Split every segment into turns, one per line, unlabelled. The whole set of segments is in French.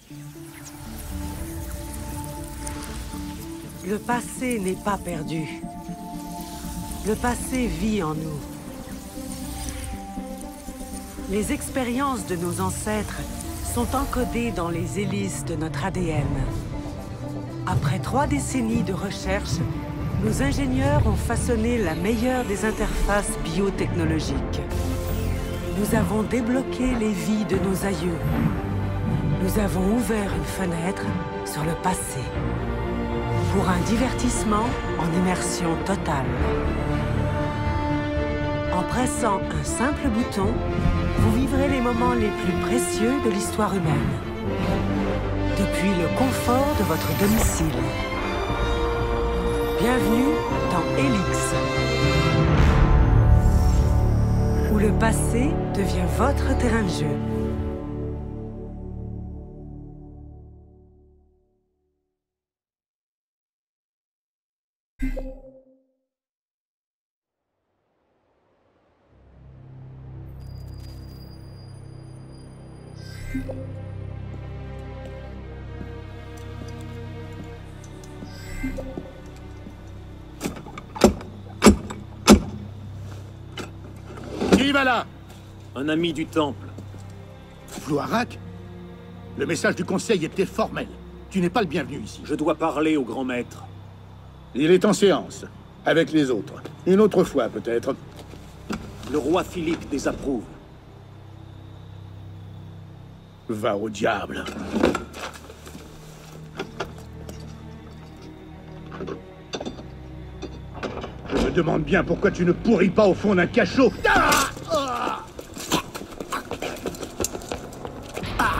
Le passé n'est pas perdu. Le passé vit en nous. Les expériences de nos ancêtres sont encodées dans les hélices de notre ADN. Après 3 décennies de recherche, nos ingénieurs ont façonné la meilleure des interfaces biotechnologiques. Nous avons débloqué les vies de nos aïeux. Nous avons ouvert une fenêtre sur le passé. Pour un divertissement en immersion totale. En pressant un simple bouton, vous vivrez les moments les plus précieux de l'histoire humaine. Depuis le confort de votre domicile. Bienvenue dans Helix. Où le passé devient votre terrain de jeu.
Qui va là?
Un ami du Temple.
Floirac? Le message du Conseil était formel. Tu n'es pas le bienvenu ici.
Je dois parler au grand maître.
Il est en séance, avec les autres. Une autre fois, peut-être.
Le roi Philippe désapprouve.
Va au diable. Je me demande bien pourquoi tu ne pourris pas au fond d'un cachot. Ah! Ah! Ah!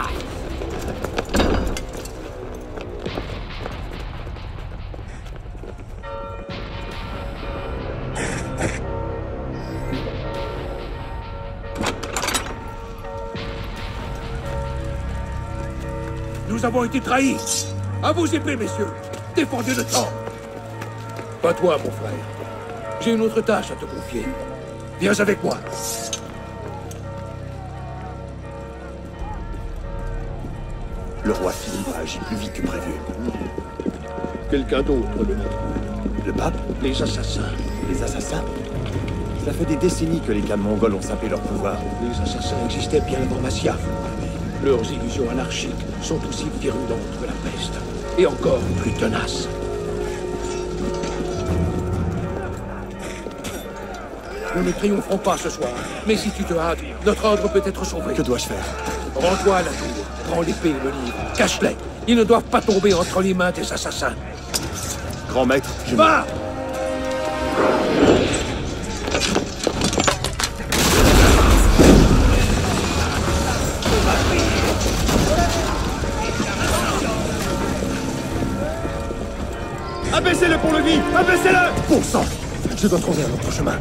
Nous avons été trahis. À vos épées, messieurs. Défendez le temps. Pas toi, mon frère. J'ai une autre tâche à te confier. Viens avec moi.
Le roi Philippe a agi plus vite que prévu.
Quelqu'un d'autre le montre.
Le pape?
Les assassins.
Les assassins? Ça fait des décennies que les Khan mongols ont sapé leur pouvoir.
Les assassins existaient bien avant Masyaf. Leurs illusions anarchiques sont aussi virulentes que la peste. Et encore plus tenaces. Nous ne triompherons pas ce soir. Mais si tu te hâtes, notre ordre peut être sauvé.
Que dois-je faire?
Rends-toi à la tour. Prends l'épée et le livre. Cache-les. Ils ne doivent pas tomber entre les mains des assassins.
Grand maître, je...
Va!
Abaissez-le pour le vide! Abaissez-le! Bon sang! Je dois trouver un autre chemin.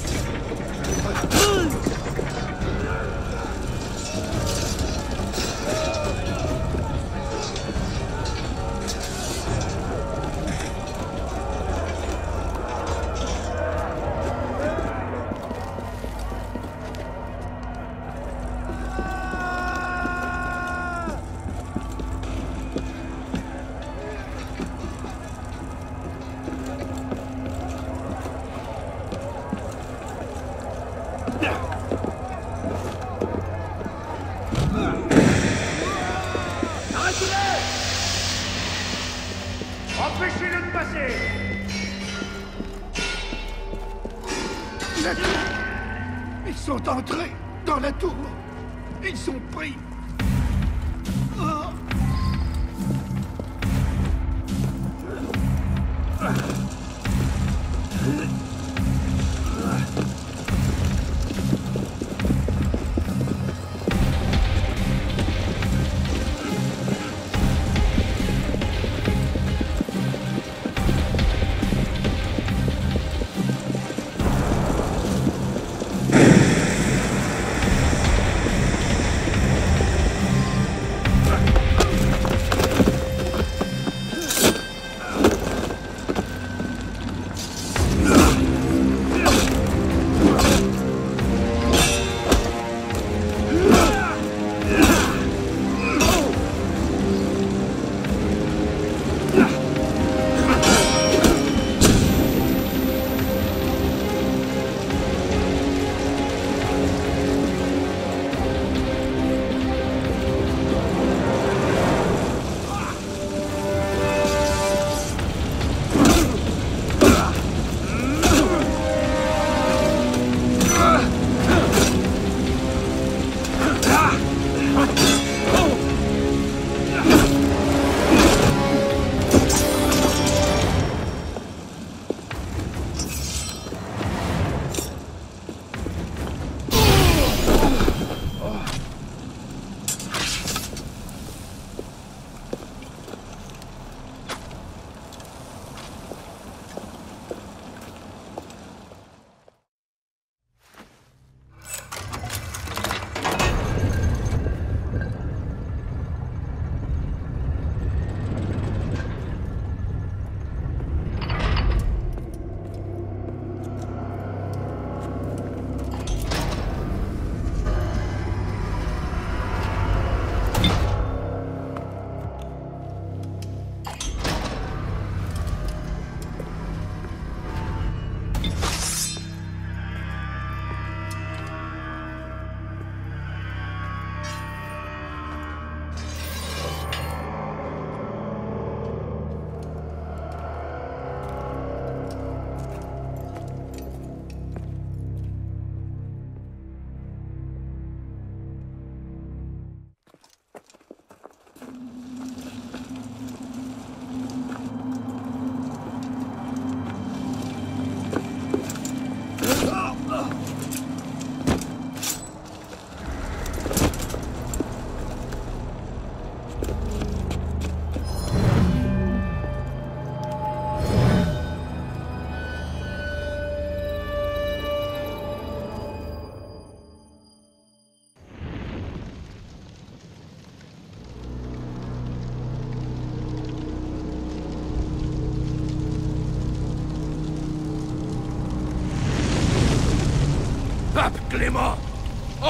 Empêchez-le de passer!
Ils sont entrés dans la tour. Ils sont pris.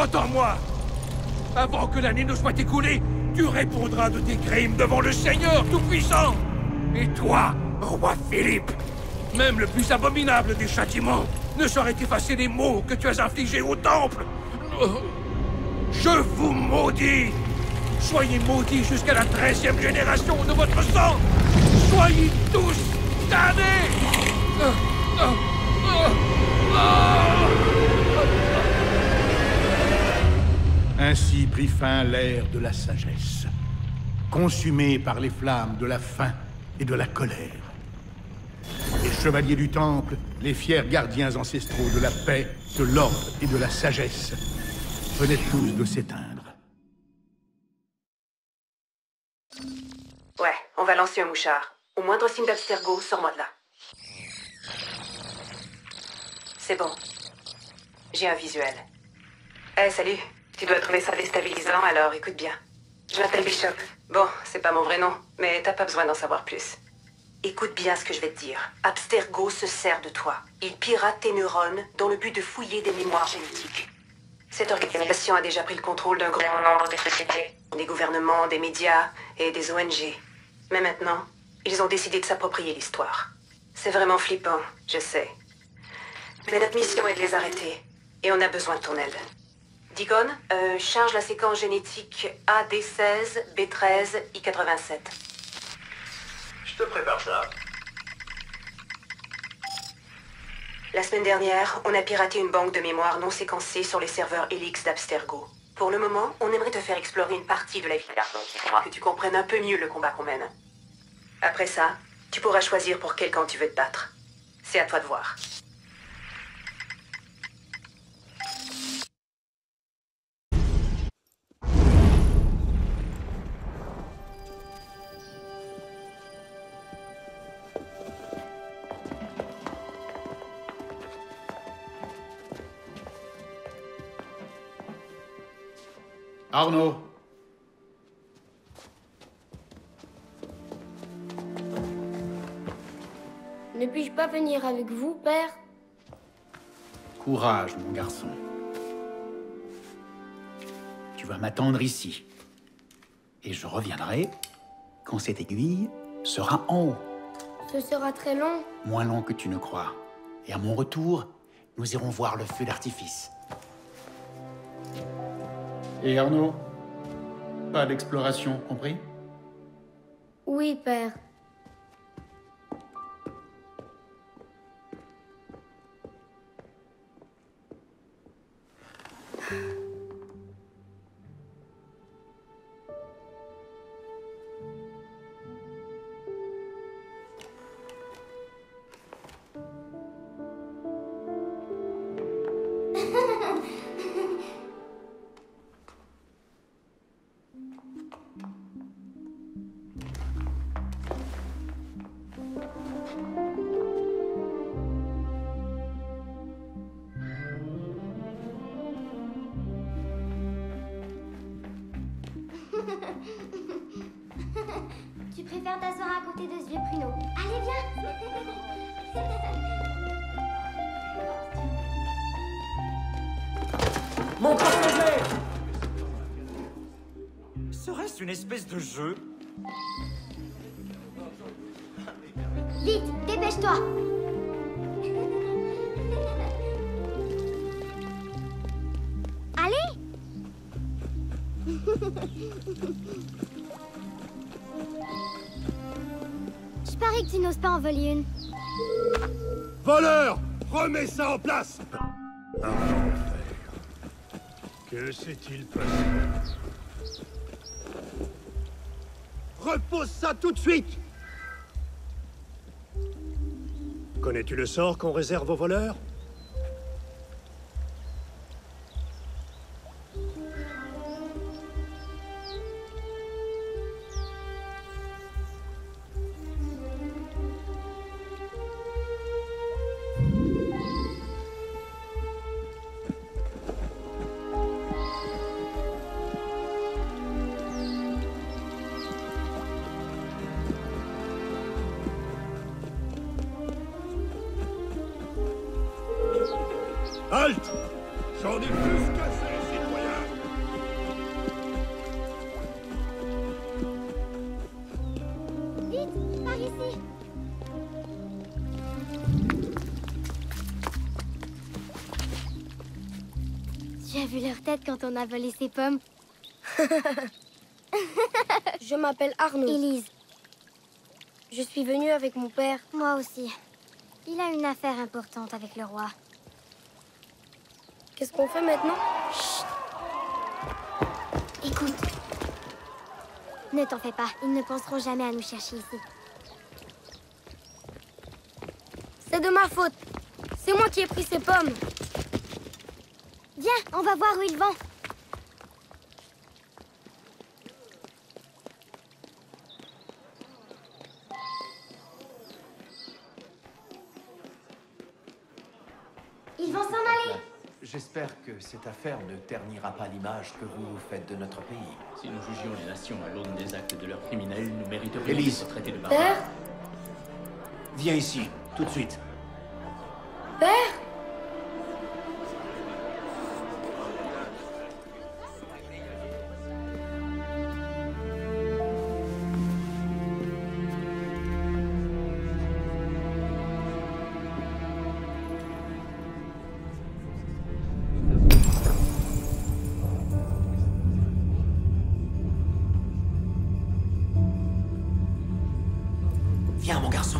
Entends-moi! Avant que l'année ne soit écoulée, tu répondras de tes crimes devant le Seigneur Tout-Puissant! Et toi, roi Philippe, même le plus abominable des châtiments ne saurait effacer les maux que tu as infligés au Temple! Je vous maudis! Soyez maudits jusqu'à la 13e génération de votre sang! Soyez tous damnés!
Ainsi prit fin l'ère de la sagesse, consumée par les flammes de la faim et de la colère. Les chevaliers du Temple, les fiers gardiens ancestraux de la paix, de l'ordre et de la sagesse, venaient tous de s'éteindre.
Ouais, on va lancer un mouchard. Au moindre signe d'Abstergo, sors-moi de là. C'est bon. J'ai un visuel. Salut. Tu dois trouver ça déstabilisant, alors écoute bien. Je m'appelle Bishop. Bon, c'est pas mon vrai nom, mais t'as pas besoin d'en savoir plus. Écoute bien ce que je vais te dire. Abstergo se sert de toi. Il pirate tes neurones dans le but de fouiller des mémoires génétiques. Cette organisation a déjà pris le contrôle d'un grand nombre de sociétés, des gouvernements, des médias et des ONG. Mais maintenant, ils ont décidé de s'approprier l'histoire. C'est vraiment flippant, je sais. Mais notre mission est de les arrêter, et on a besoin de ton aide. Deacon, charge la séquence génétique AD16, B13, I87.
Je te prépare ça.
La semaine dernière, on a piraté une banque de mémoire non séquencée sur les serveurs Helix d'Abstergo. Pour le moment, on aimerait te faire explorer une partie de la vie que tu comprennes un peu mieux le combat qu'on mène. Après ça, tu pourras choisir pour quel camp tu veux te battre. C'est à toi de voir.
Arnaud!
Ne puis-je pas venir avec vous, père?
Courage, mon garçon. Tu vas m'attendre ici. Et je reviendrai quand cette aiguille sera en haut.
Ce sera très long.
Moins long que tu ne crois. Et à mon retour, nous irons voir le feu d'artifice. Et Arnaud? Pas d'exploration, compris?
Oui, père. Tu préfères t'asseoir à côté de ce vieux pruneau. Allez, viens.
Mon passager! Serait-ce une espèce de jeu?
Vite, dépêche-toi. Allez. Je parie que tu n'oses pas en voler une.
Voleur! Remets ça en place!
Que s'est-il passé?
Repose ça tout de suite!
Connais-tu le sort qu'on réserve aux voleurs?
Halte! J'en ai plus qu'assez, citoyen!
vu leur tête quand on a volé ces pommes.
Je m'appelle Arnaud.
Élise.
Je suis venue avec mon père.
Moi aussi. Il a une affaire importante avec le roi.
Qu'est-ce qu'on fait maintenant?
Chut. Écoute. Ne t'en fais pas, ils ne penseront jamais à nous chercher ici.
C'est de ma faute. C'est moi qui ai pris ces pommes.
Viens, on va voir où ils vont. Ils vont s'en aller.
J'espère que cette affaire ne ternira pas l'image que vous vous faites de notre pays.
Si nous jugions les nations à l'aune des actes de leurs criminels, nous mériterions
Élise.
d'être traités de barbares.
Père?
Viens ici, tout de suite.
Père?
Viens, mon garçon.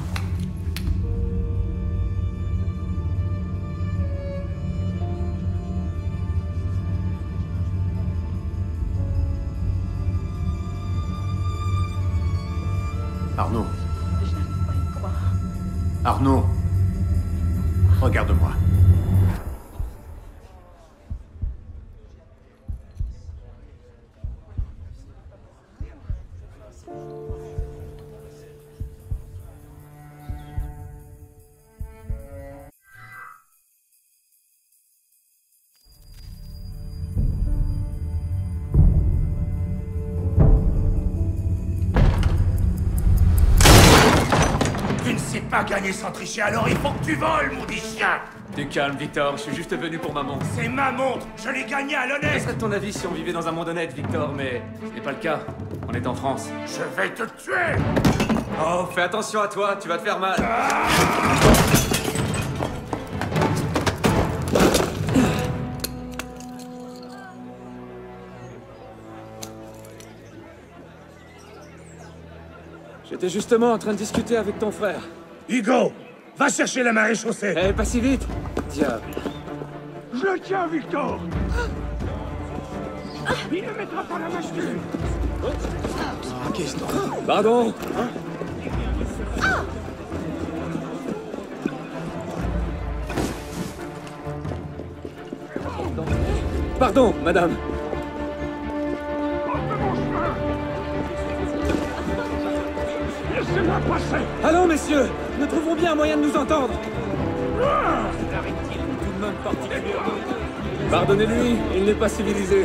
Arnaud.
Je n'arrive pas à y croire.
Arnaud. Regarde-moi.
Tu ne sais pas gagner sans tricher, alors il faut que tu voles, maudit chien!
T'es calme, Victor, je suis juste venu pour ma montre.
C'est ma montre! Je l'ai gagnée à
Quel
l'honnête!
serait ton avis si on vivait dans un monde honnête, Victor, mais ce n'est pas le cas. On est en France.
Je vais te tuer!
Oh, fais attention à toi, tu vas te faire mal.
J'étais justement en train de discuter avec ton frère.
Hugo! Va chercher la marée chaussée!
Eh, pas si vite! Diable.
Je le tiens, Victor. Il ne mettra pas la machine.
Qu'est-ce que... Pardon? Pardon, madame.
Laissez-moi passer.
Allons, messieurs, nous trouverons bien un moyen de nous entendre. Pardonnez-lui, il n'est pas civilisé.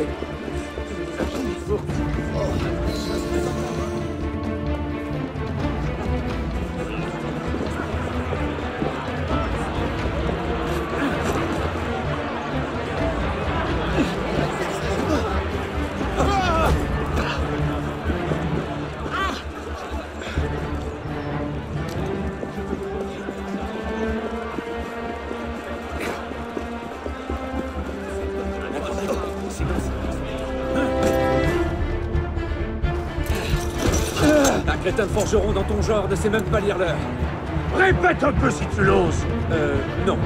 Un crétin de forgeron dans ton genre ne sait même pas lire l'heure.
Répète un peu si tu l'oses!
Non.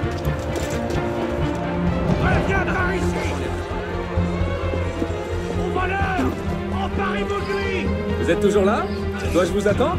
Reviens par ici! Au voleur! Emparez-vous de lui!
Vous êtes toujours là? Dois-je vous attendre?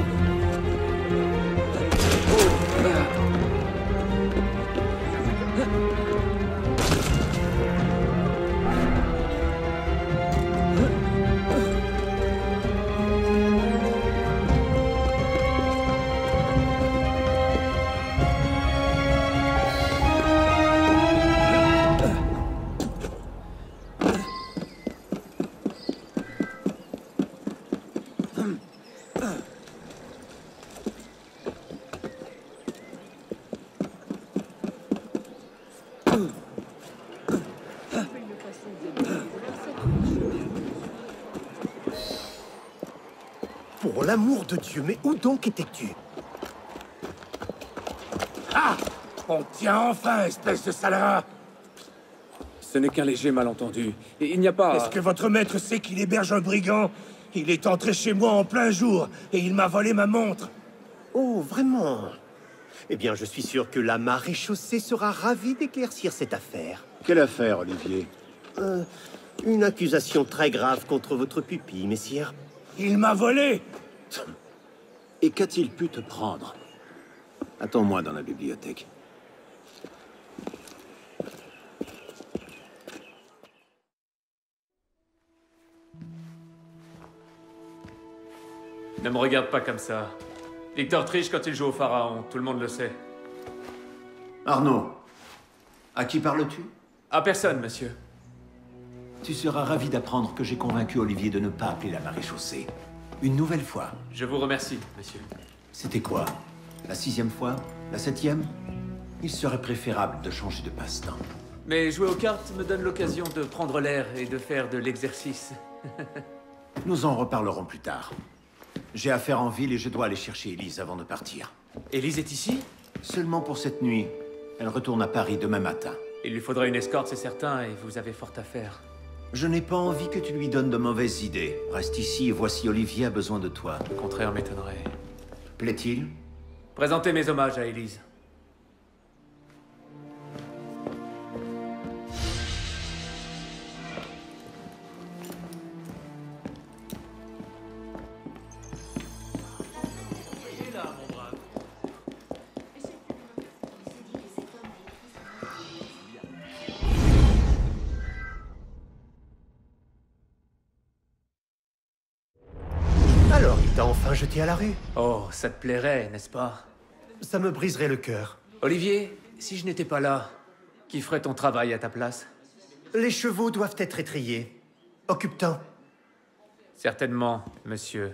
Pour l'amour de Dieu, mais où donc étais-tu?
Ah! On tient enfin, espèce de sale rat!
Ce n'est qu'un léger malentendu. Et il n'y a pas...
Est-ce que votre maître sait qu'il héberge un brigand? Il est entré chez moi en plein jour, et il m'a volé ma montre.
Oh, vraiment? Eh bien, je suis sûr que la maréchaussée sera ravie d'éclaircir cette affaire.
Quelle affaire, Olivier?
Une accusation très grave contre votre pupille, messire.
Il m'a volé!
Et qu'a-t-il pu te prendre? Attends-moi dans la bibliothèque.
Ne me regarde pas comme ça. Victor triche quand il joue au pharaon, tout le monde le sait.
Arnaud, à qui parles-tu?
À personne, monsieur.
Tu seras ravi d'apprendre que j'ai convaincu Olivier de ne pas appeler la maréchaussée. Une nouvelle fois.
Je vous remercie, monsieur.
C'était quoi? La 6e fois? La 7e? Il serait préférable de changer de passe-temps.
Mais jouer aux cartes me donne l'occasion de prendre l'air et de faire de l'exercice.
Nous en reparlerons plus tard. J'ai affaire en ville et je dois aller chercher Élise avant de partir.
Élise est ici?
Seulement pour cette nuit. Elle retourne à Paris demain matin.
Il lui faudra une escorte, c'est certain, et vous avez fort à faire.
Je n'ai pas envie que tu lui donnes de mauvaises idées. Reste ici et voici Olivier a besoin de toi.
Le contraire m'étonnerait.
Plaît-il?
Présentez mes hommages à Élise.
Alors, il t'a enfin jeté à l'arrêt?
Oh, ça te plairait, n'est-ce pas?
Ça me briserait le cœur.
Olivier, si je n'étais pas là, qui ferait ton travail à ta place?
Les chevaux doivent être étrillés. Occupe-t'en.
Certainement, monsieur.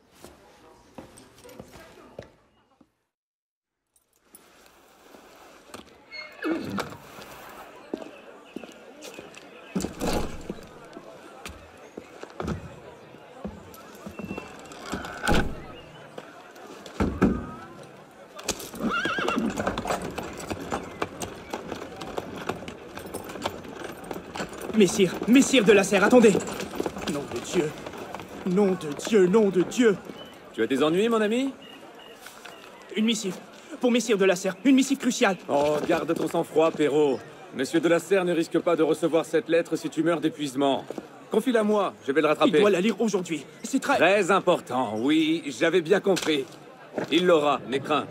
Messire de la Serre, attendez! Nom de Dieu! Nom de Dieu, nom de Dieu!
Tu as des ennuis, mon ami?
Une missive. Pour Messire de la Serre, une missive cruciale.
Oh, garde ton sang-froid, Perrault. Monsieur de la Serre ne risque pas de recevoir cette lettre si tu meurs d'épuisement. Confie-la moi, je vais le rattraper.
Il doit la lire aujourd'hui. C'est
très important, oui, j'avais bien compris. Il l'aura, n'aie crainte.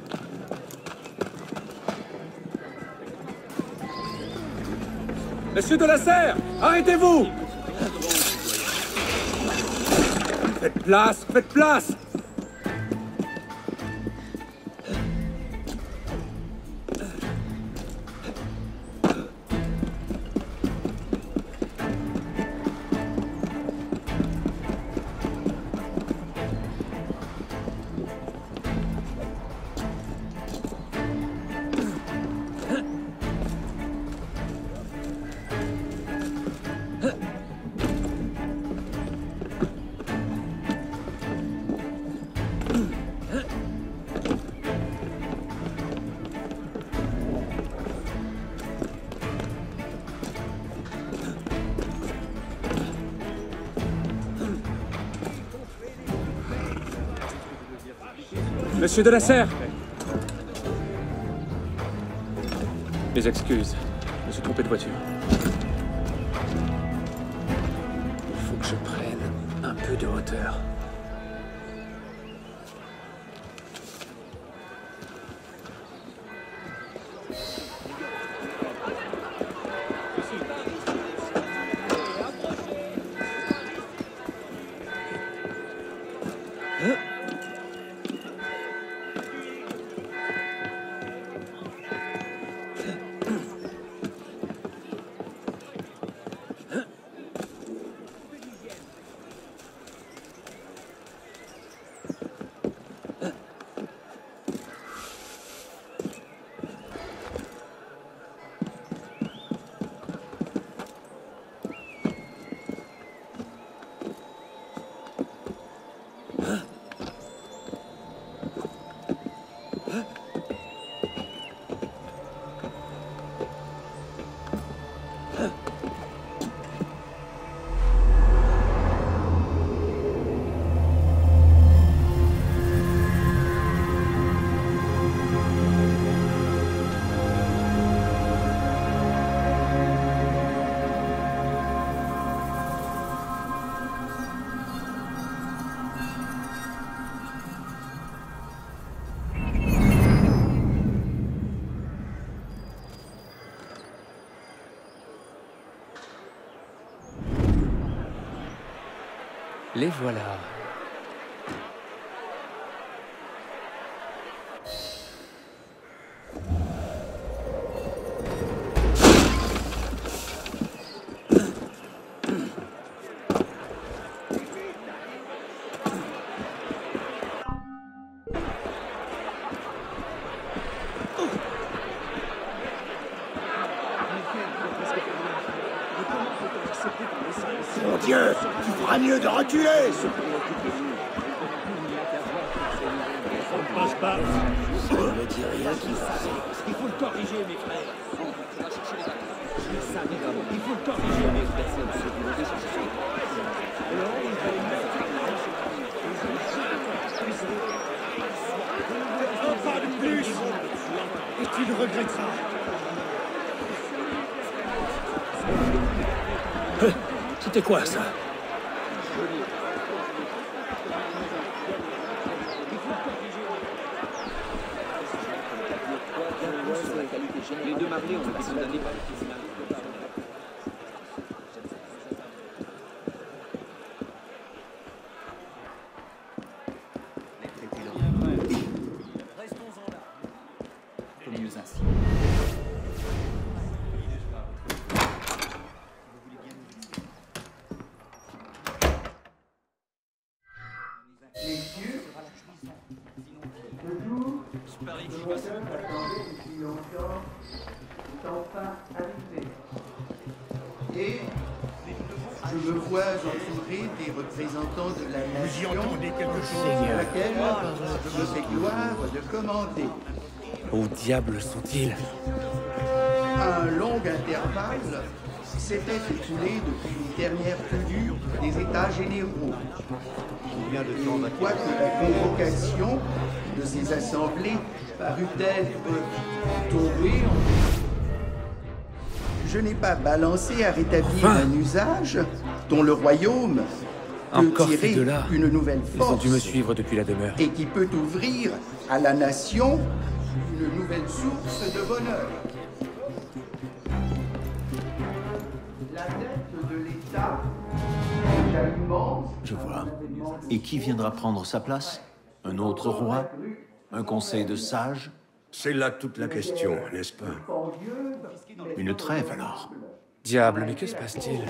Monsieur de la Serre, arrêtez-vous! Faites place, faites place! Monsieur de la Serre! Mes excuses, je me suis trompé de voiture. Il faut que je prenne un peu de hauteur.
Les voilà.
Mon Dieu, tu feras mieux de reculer.
On ne passe pas.
Je ne dis rien qu'il fasse.
Il faut le corriger, mes frères. Il faut le corriger, mes frères. Un pas de plus, et tu le regretteras.
C'était quoi, ça?
Les deux marlés ont été condamnés par le tribunal.
Restons-en là. Faut mieux ainsi.
Et je me vois entouré des représentants de la nation, sur laquelle je me fais gloire de commander.
Où diable sont-ils?
Un long intervalle s'était écoulé depuis les dernières tenures des États généraux. Et quoique la convocation de ces assemblées parut être tombée, je n'ai pas balancé à rétablir un usage dont le royaume peut
Encore
tirer
ces deux-là.
une nouvelle
Ils ont
force
dû me suivre depuis la demeure.
et qui peut ouvrir à la nation une nouvelle source de bonheur. La dette de l'État est déjà immense.
Je vois. Et qui viendra prendre sa place? Un autre roi? Un conseil de sages?
C'est là toute la question, n'est-ce pas?
Une trêve alors?
Diable, mais que se passe-t-il?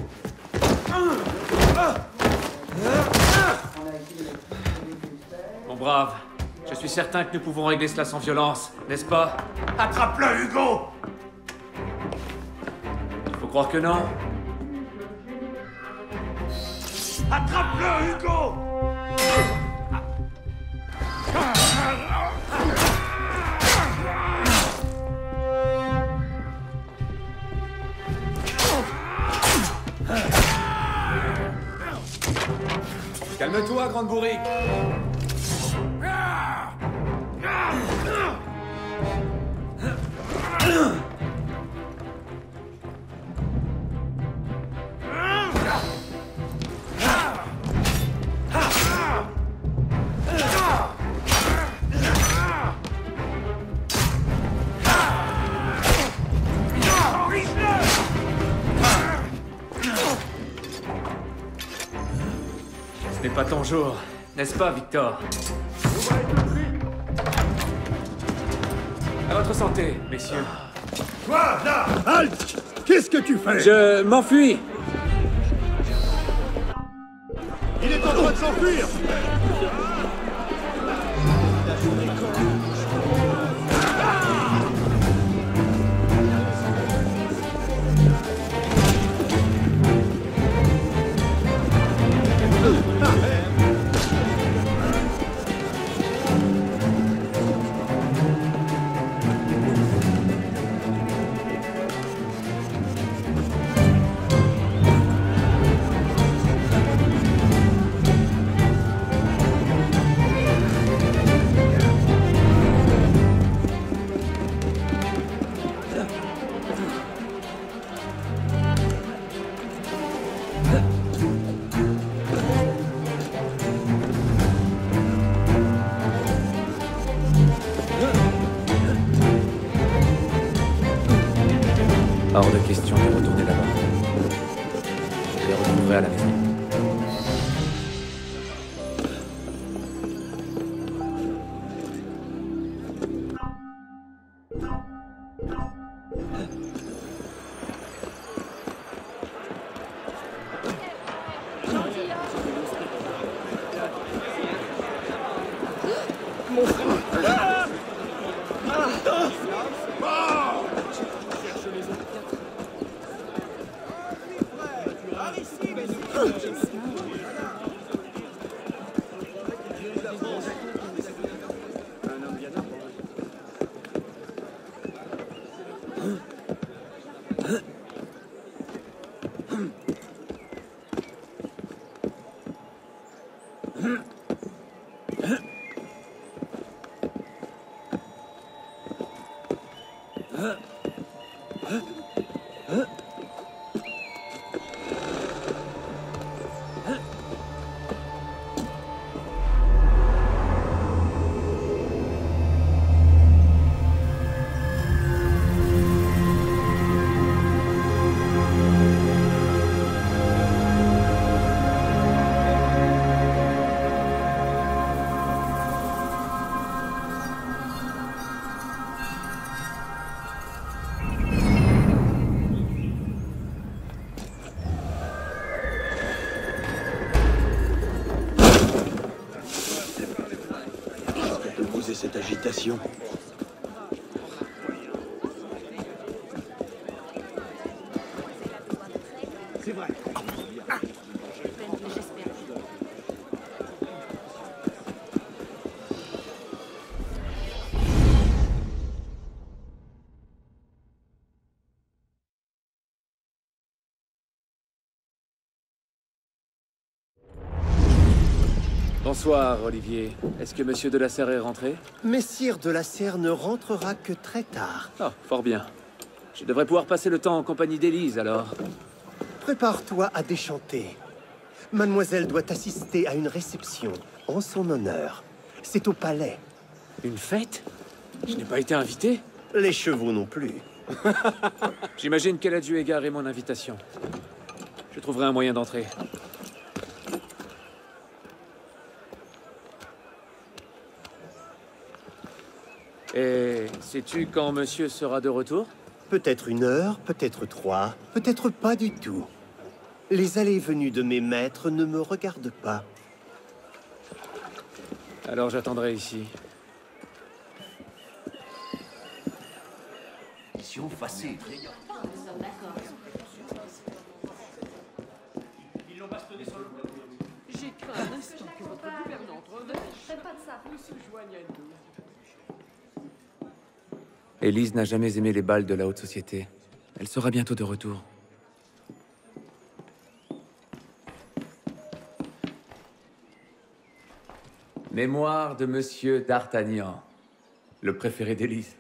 Mon brave, je suis certain que nous pouvons régler cela sans violence, n'est-ce pas?
Attrape-le, Hugo!
Il faut croire que non.
Attrape-le, Hugo!
Calme-toi, grande bourrique. Ce n'est pas ton jour, n'est-ce pas, Victor? À votre santé, messieurs.
Toi, là! Halt! Qu'est-ce que tu fais?
Je m'enfuis.
Il est en train de s'enfuir!
Hors de question de retourner là-bas. Je les retrouverai à la maison.
Cette agitation.
C'est vrai.
Bonsoir, Olivier. Est-ce que Monsieur de la Serre est rentré?
Messire de la Serre ne rentrera que très tard.
Ah, fort bien. Je devrais pouvoir passer le temps en compagnie d'Élise, alors.
Prépare-toi à déchanter. Mademoiselle doit assister à une réception en son honneur. C'est au palais.
Une fête? Je n'ai pas été invité?
Les chevaux non plus.
J'imagine qu'elle a dû égarer mon invitation. Je trouverai un moyen d'entrer. Et sais-tu quand monsieur sera de retour?
Peut-être 1 heure, peut-être 3, peut-être pas du tout. Les allées et venues de mes maîtres ne me regardent pas.
Alors j'attendrai ici.
Mission facile.
Nous sommes d'accord.
Ils l'ont bastonné sur le plateau.
J'ai craint un instant que votre gouvernante revienne. Faites pas de ça.
Nous se joignent à nous.
Élise n'a jamais aimé les bals de la haute société. Elle sera bientôt de retour. Mémoire de Monsieur d'Artagnan, le préféré d'Élise.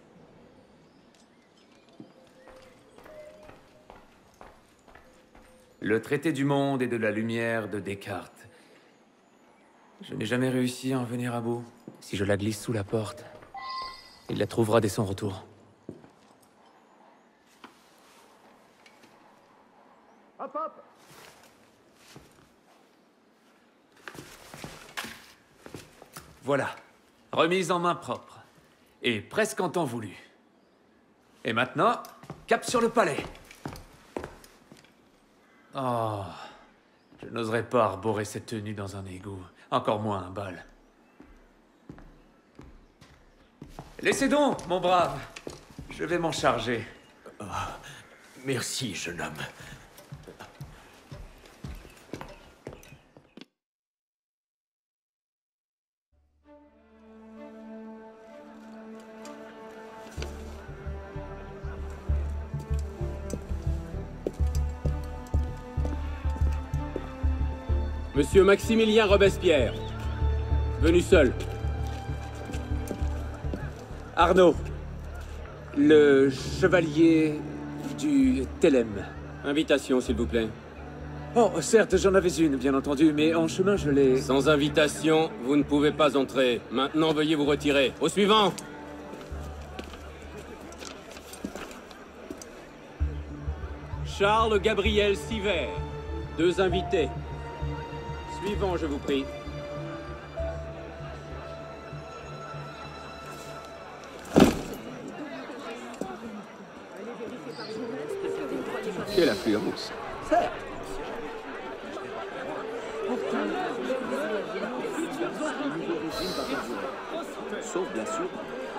Le traité du monde et de la lumière de Descartes. Je n'ai jamais réussi à en venir à bout. Si je la glisse sous la porte, il la trouvera dès son retour.
Hop, hop.
Voilà, remise en main propre. Et presque en temps voulu. Et maintenant, cap sur le palais. Oh, je n'oserais pas arborer cette tenue dans un égout, encore moins un bal. Laissez donc, mon brave. Je vais m'en charger.
Oh, merci, jeune homme.
Monsieur Maximilien Robespierre. Venu seul. Arnaud. Le chevalier du Thélème. Invitation, s'il vous plaît. Oh, certes, j'en avais une, bien entendu, mais en chemin, je l'ai...
Sans invitation, vous ne pouvez pas entrer. Maintenant, veuillez vous retirer. Au suivant! Charles Gabriel Siver. 2 invités. Suivant, je vous prie.
Quelle affluence! Sauf bien sûr.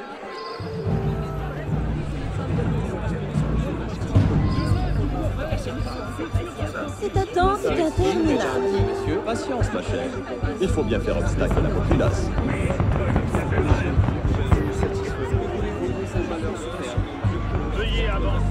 Cette attente est interminable.
Messieurs, patience, ma chère. Il faut bien faire obstacle à la populace.
Veuillez avancer.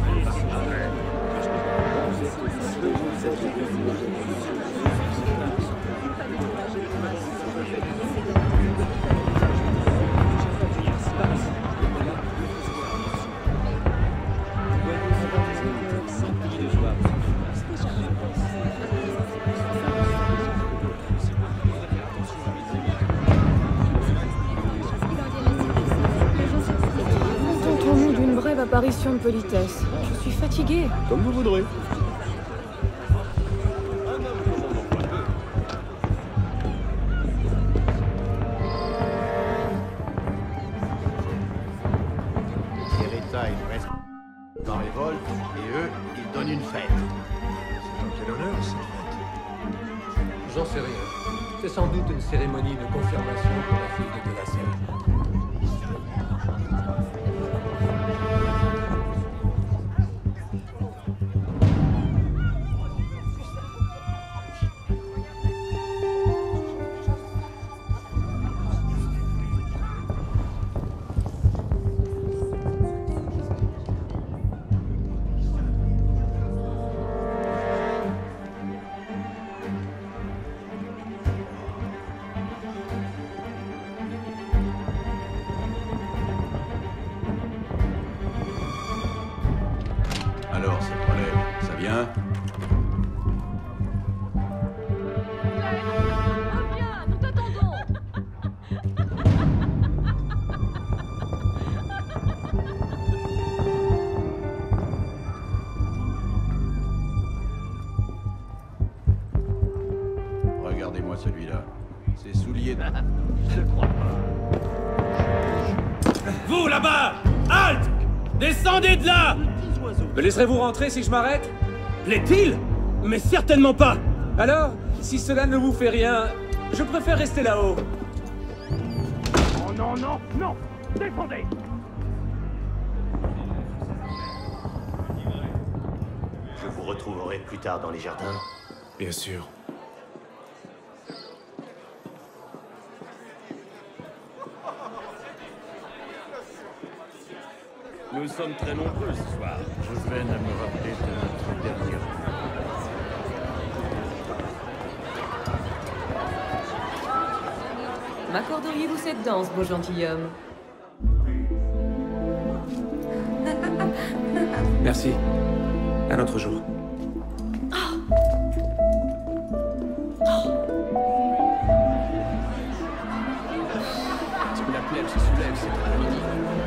Apparition de politesse. Je suis fatiguée.
Comme vous voudrez.
Sereta et le reste en révolte, et eux, ils donnent une fête.
C'est en quel honneur, cette fête? J'en sais rien. C'est sans doute une cérémonie de confirmation pour la fille de la Sereta.
Alors, c'est le problème. Ça vient?
Reviens, nous t'attendons.
Regardez-moi celui-là. Ses souliers de... Je le crois pas.
Vous, là-bas! Halte! Descendez de là!
Me laisserez-vous rentrer si je m'arrête?
Plaît-il? Mais certainement pas!
Alors, si cela ne vous fait rien, je préfère rester là-haut.
Oh non, non, non! Défendez!
Je vous retrouverai plus tard dans les jardins.
Bien sûr.
Nous sommes très nombreux ce soir. Je peine à me rappeler de notre dernière.
M'accorderiez-vous cette danse, beau gentilhomme?
Merci. Un autre jour.
Si la plèbe se soulève, c'est après-midi.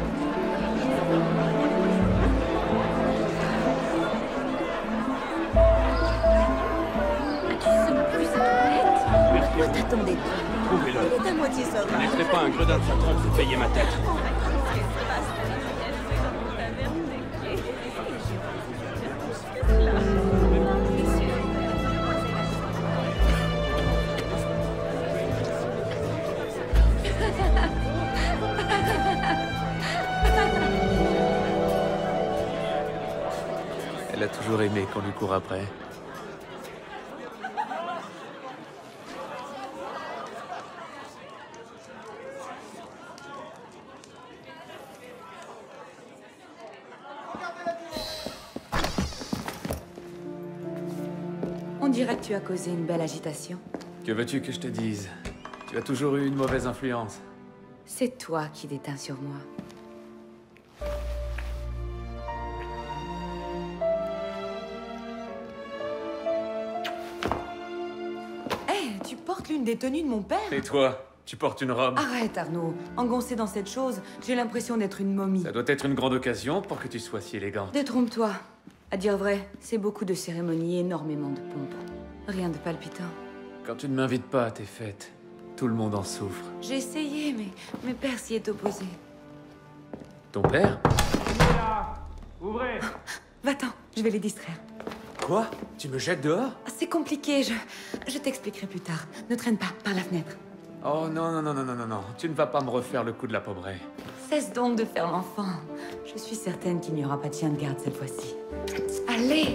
Tu sens plus sa toilette? Pourquoi t'attendais pas?
Trouvez-le.
Il est à moitié sauvage.
Je ne laisserai pas un gredin de sa trompe se payer ma tête.
Elle a toujours aimé qu'on lui court après.
On dirait que tu as causé une belle agitation.
Que veux-tu que je te dise? Tu as toujours eu une mauvaise influence.
C'est toi qui déteins sur moi. Hé, tu portes l'une des tenues de mon père?
Et toi, tu portes une robe?
Arrête, Arnaud. Engoncé dans cette chose, j'ai l'impression d'être une momie.
Ça doit être une grande occasion pour que tu sois si élégante.
Détrompe-toi. À dire vrai, c'est beaucoup de cérémonies, énormément de pompes. Rien de palpitant.
Quand tu ne m'invites pas à tes fêtes, tout le monde en souffre.
J'ai essayé, mais père s'y est opposé.
Ton père?
Ouvrez!
Va-t'en, je vais les distraire.
Quoi? Tu me jettes dehors?
C'est compliqué, je t'expliquerai plus tard. Ne traîne pas, par la fenêtre.
Oh non, non, non, non, non, non, non. Tu ne vas pas me refaire le coup de la pauvrée.
Cesse donc de faire l'enfant. Je suis certaine qu'il n'y aura pas de chien de garde cette fois-ci. Allez!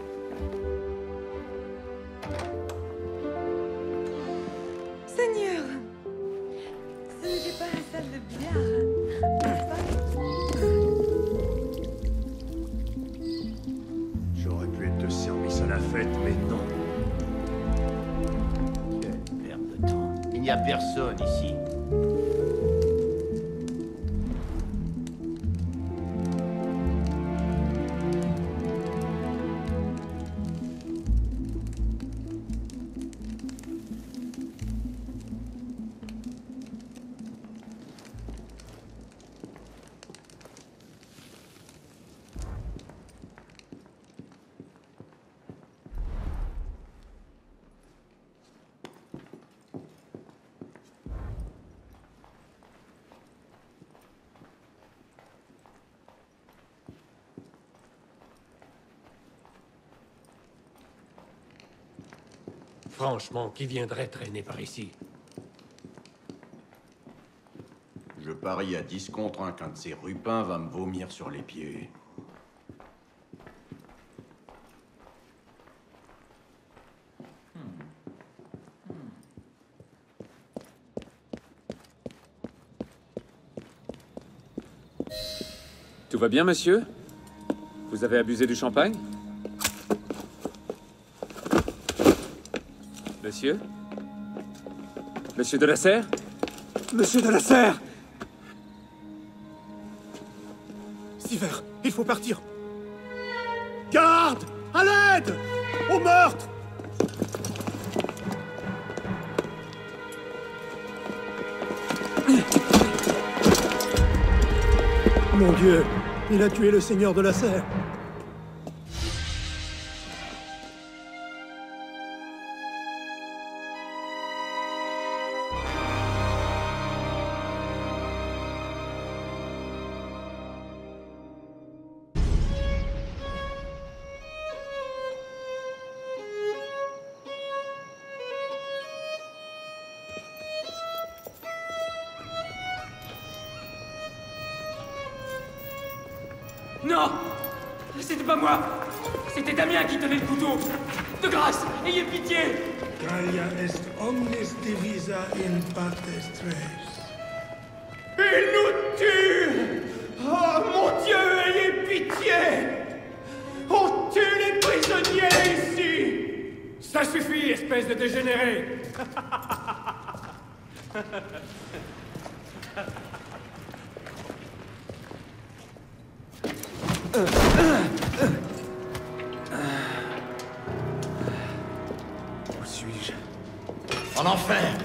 Seigneur! Ce n'était pas la salle de billard.
J'aurais pu être de service à la fête, mais non.
Quelle perte de temps. Il n'y a personne ici.
franchement, qui viendrait traîner par ici?
Je parie à 10 contre 1 qu'un de ces rupins va me vomir sur les pieds.
Tout va bien, monsieur? Vous avez abusé du champagne? Monsieur? Monsieur de la Serre?
Monsieur de la Serre! Siver, il faut partir. Garde! À l'aide! Au meurtre! Mon Dieu, il a tué le seigneur de la Serre.
Non! C'était pas moi! C'était Damien qui tenait le couteau! De grâce, ayez pitié!
Gallia est omnis divisa in partes tres.
Il nous tue! Oh mon Dieu, ayez pitié! On tue les prisonniers ici! Ça suffit, espèce de dégénéré!
Où suis-je?
En enfer!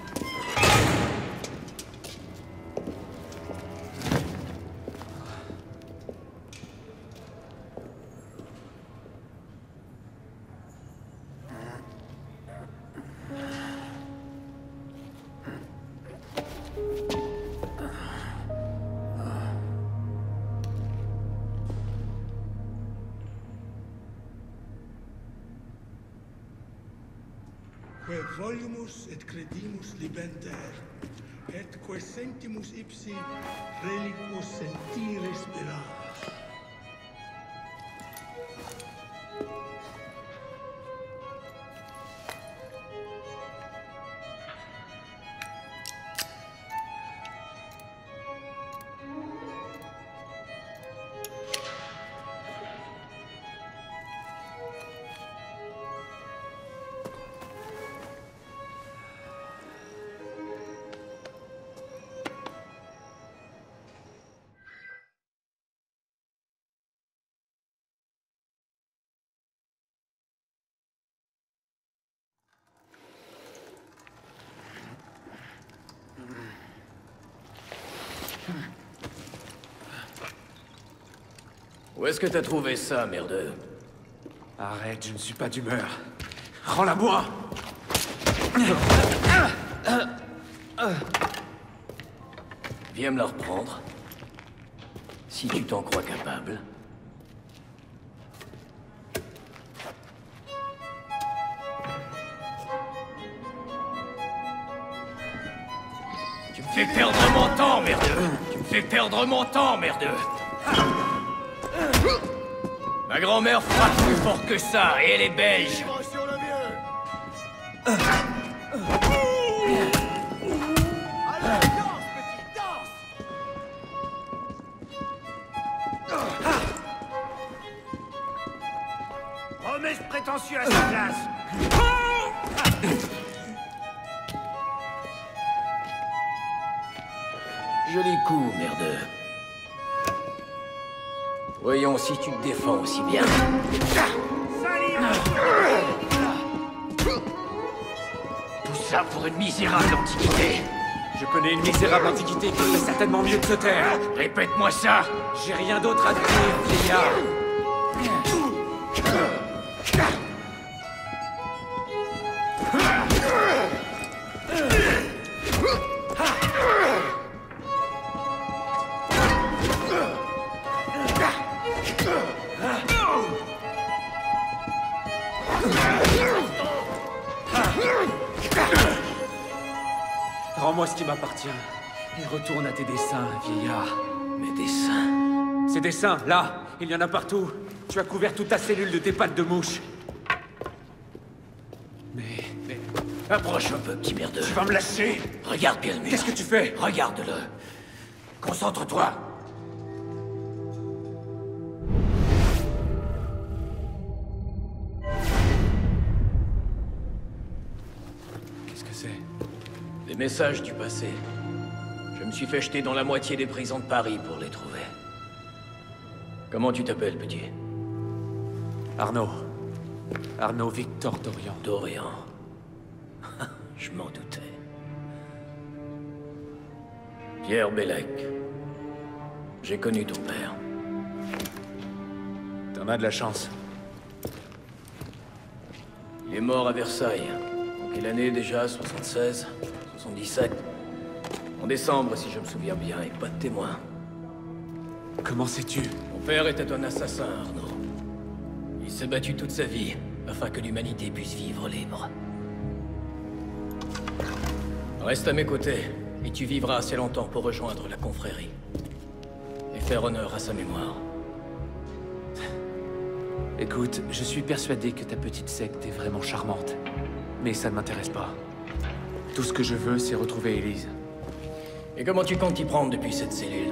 Que volumus et credimus libenter, et que sentimus ipsi reliquos sentire speramus.
Où est-ce que t'as trouvé ça, merdeux?
Arrête, je ne suis pas d'humeur. Rends-la-moi!
Viens me la reprendre. Si tu t'en crois capable. Tu me fais perdre mon temps, merdeux! Tu me fais perdre mon temps, merdeux! Ma grand-mère frappe plus fort que ça, et elle est belge.
Remets ce prétentieux à sa place.
Joli coup, merdeux. Voyons si tu te défends aussi bien.
Tout ça pour une misérable antiquité. Je connais une misérable antiquité qui ferait certainement mieux de se taire.
Répète-moi ça.
J'ai rien d'autre à te dire, vieillard. Rends-moi ce qui m'appartient. Et retourne à tes dessins, vieillard. Mes dessins? Ces dessins, là, il y en a partout. Tu as couvert toute ta cellule de tes pattes de mouche. Mais...
Approche un peu, petit merdeux.
Tu vas me lâcher?
Regarde bien le mur.
Qu'est-ce que tu fais?
Regarde-le. Concentre-toi.
Qu'est-ce que c'est?
Des messages du passé. Je me suis fait jeter dans la moitié des prisons de Paris pour les trouver. Comment tu t'appelles, petit?
Arnaud. Arnaud Victor Dorian.
Dorian. Je m'en doutais. Pierre Bellec. J'ai connu ton père.
T'en as de la chance.
Il est mort à Versailles. En quelle année déjà? 76? 77? En décembre, si je me souviens bien, et pas de témoin.
Comment sais-tu?
Mon père était un assassin, Arnaud. Il s'est battu toute sa vie, afin que l'humanité puisse vivre libre. Reste à mes côtés, et tu vivras assez longtemps pour rejoindre la confrérie. Et faire honneur à sa mémoire.
Écoute, je suis persuadé que ta petite secte est vraiment charmante. Mais ça ne m'intéresse pas. Tout ce que je veux, c'est retrouver Élise.
Et comment tu comptes t'y prendre depuis cette cellule?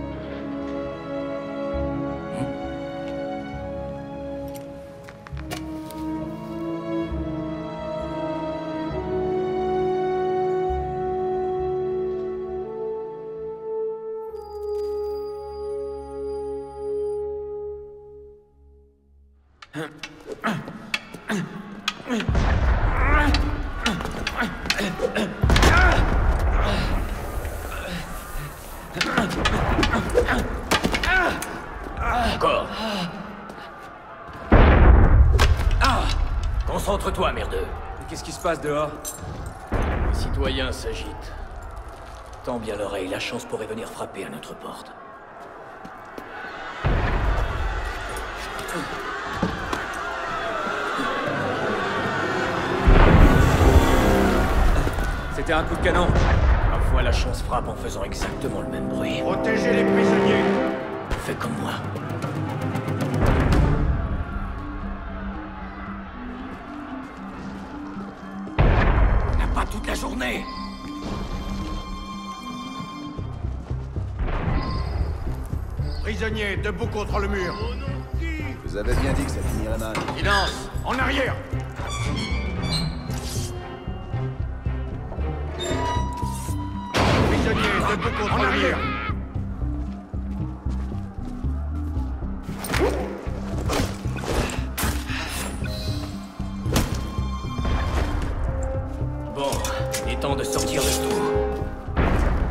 Encore. Concentre-toi, merdeux.
Qu'est-ce qui se passe dehors?
Les citoyens s'agitent. Tends bien l'oreille, la chance pourrait venir frapper à notre porte.
C'était un coup de canon.
Parfois, la chance frappe en faisant exactement le même bruit.
Protégez les prisonniers!
Fais comme moi. On n'a pas toute la journée!
Prisonniers, debout contre le mur!
Vous avez bien dit que ça finirait mal.
Silence! En arrière! Prisonniers, debout contre le mur!
Bon, il est temps de sortir de tout.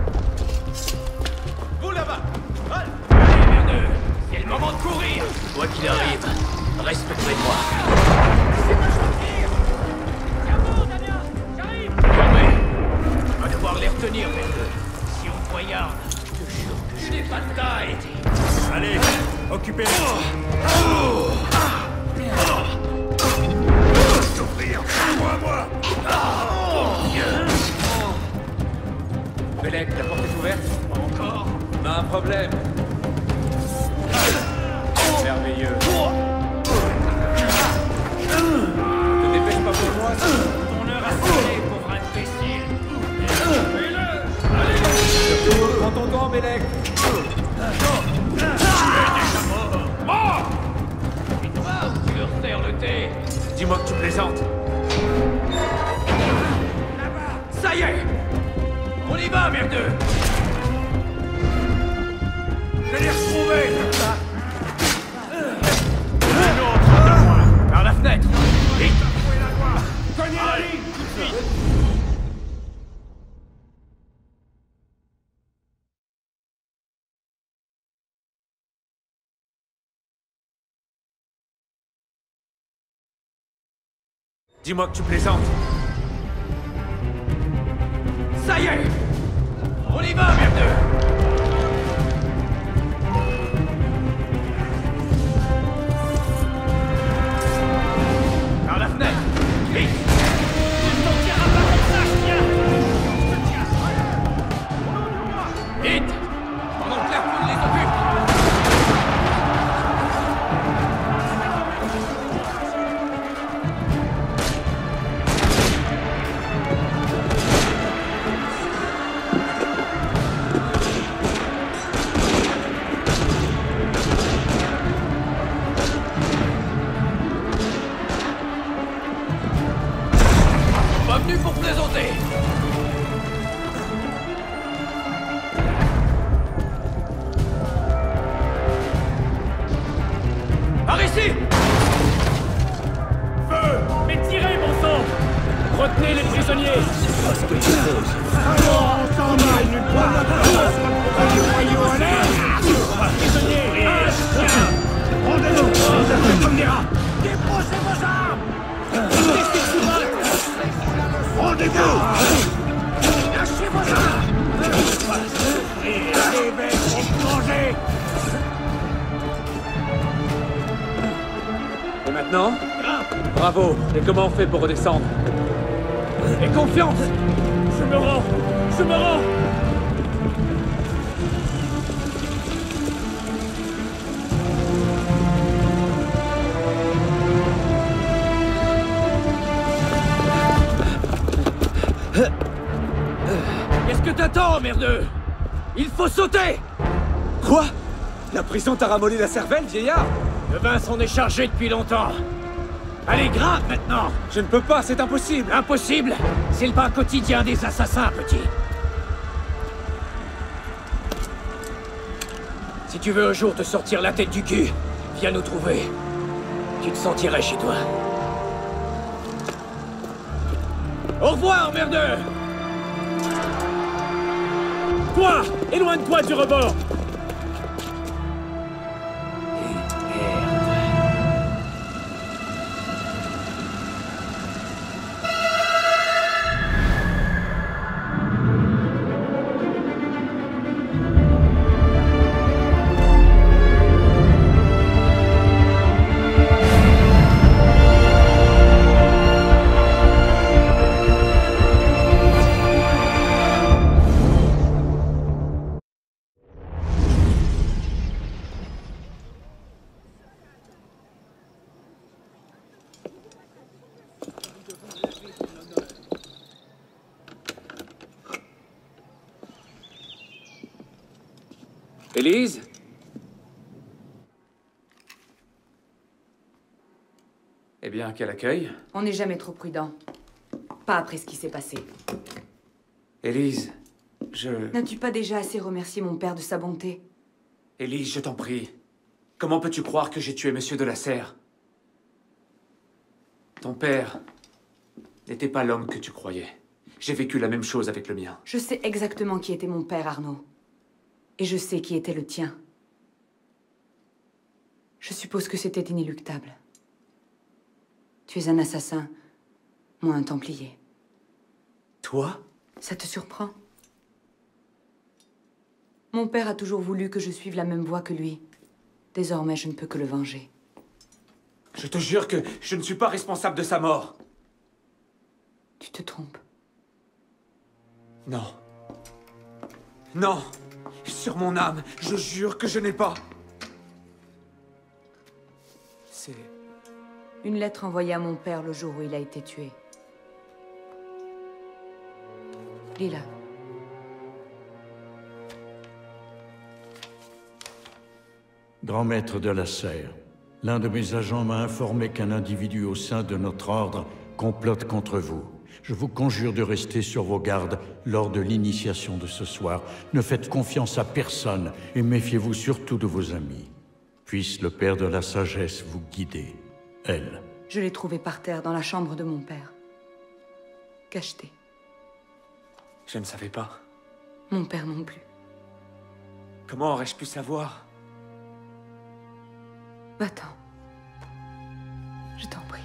Vous là-bas!
Allez, merdeux! C'est le moment de courir! Quoi qu'il arrive, reste près de moi. Laissez-moi sortir! Tiens-bon, Damien! J'arrive! Fermez! On va devoir les retenir, merdeux. Si on poignarde, je te jure que je n'ai pas de taille!
Allez, occupez-les!
S'ouvrir! Moi!
Bellec, la porte est ouverte?
Encore?
On a un problème. Merveilleux. Ne dépêche pas pour moi.
Ton heure a sonné, pauvre imbécile!
Surtout, prends ton temps, Bellec.
Mort! Et toi, tu leur serres le thé?
Dis-moi que tu plaisantes.
Ça y est! On y va, merdeux!
Je l'ai retrouvé!
Par la fenêtre! Vite!
Cognez la ligne! Tout de suite!
Dis-moi que tu plaisantes.
Ça y est! On y va, merdeux! Par la fenêtre! Vite! Tu ne sortiras pas comme ça, chien!
maintenant? Bravo. Et comment on fait pour redescendre?
Aie confiance! Je me rends! Je me rends! Qu'est-ce que t'attends, merdeux? Il faut sauter!
Quoi? La prison t'a ramolli la cervelle, vieillard?
Le vin s'en est chargé depuis longtemps. Allez, grimpe maintenant!
Je ne peux pas, c'est impossible!
Impossible? C'est le pain quotidien des assassins, petit. Si tu veux un jour te sortir la tête du cul, viens nous trouver. Tu te sentirais chez toi. Au revoir, merdeux! Toi! Éloigne-toi du rebord!
Élise? Eh bien, quel accueil?
On n'est jamais trop prudent. Pas après ce qui s'est passé.
Élise,
N'as-tu pas déjà assez remercié mon père de sa bonté?
Élise, je t'en prie. Comment peux-tu croire que j'ai tué Monsieur de la Serre? Ton père n'était pas l'homme que tu croyais. J'ai vécu la même chose avec le mien.
Je sais exactement qui était mon père, Arnaud. Et je sais qui était le tien. Je suppose que c'était inéluctable. Tu es un assassin, moi un templier.
Toi?
Ça te surprend? Mon père a toujours voulu que je suive la même voie que lui. Désormais, je ne peux que le venger.
Je te jure que je ne suis pas responsable de sa mort.
Tu te trompes.
Non. Non! Sur mon âme, je jure que je n'ai pas... C'est...
Une lettre envoyée à mon père le jour où il a été tué. Lis-la.
Grand maître de la Serre, l'un de mes agents m'a informé qu'un individu au sein de notre ordre complote contre vous. Je vous conjure de rester sur vos gardes lors de l'initiation de ce soir. Ne faites confiance à personne et méfiez-vous surtout de vos amis. Puisse le Père de la Sagesse vous guider. Elle.
Je l'ai trouvée par terre dans la chambre de mon père. Cachetée.
Je ne savais pas.
Mon père non plus.
Comment aurais-je pu savoir?
Va-t'en. Je t'en prie.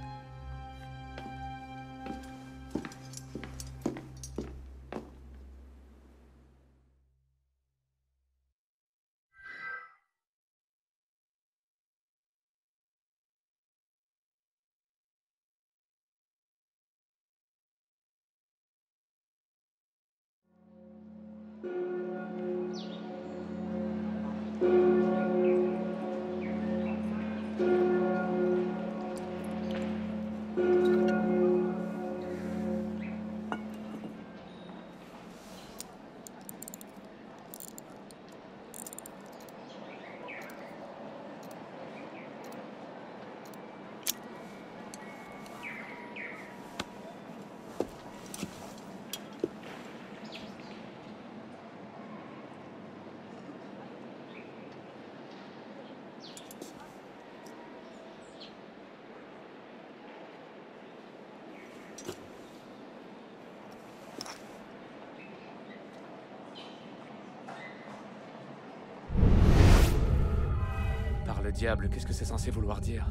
Par le diable, qu'est-ce que c'est censé vouloir dire?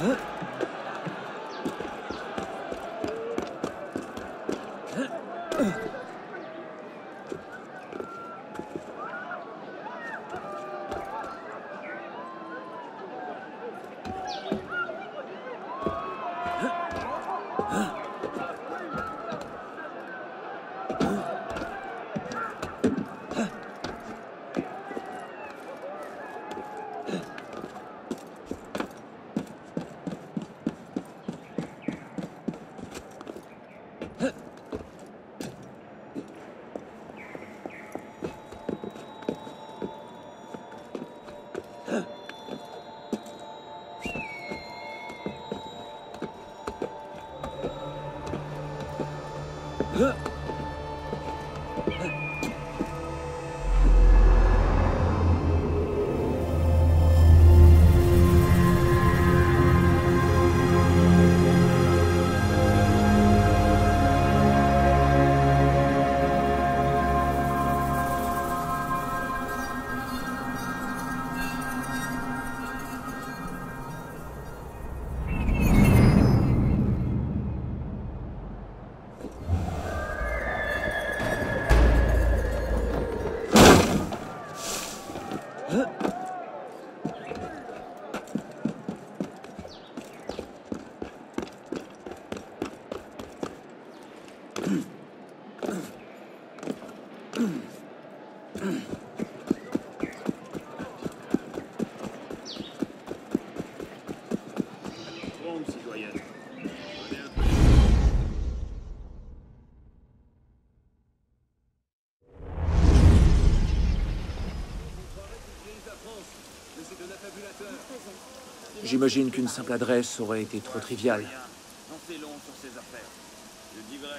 J'imagine qu'une simple adresse aurait été trop triviale.
J'en sais long sur ces affaires. Je dis vrai.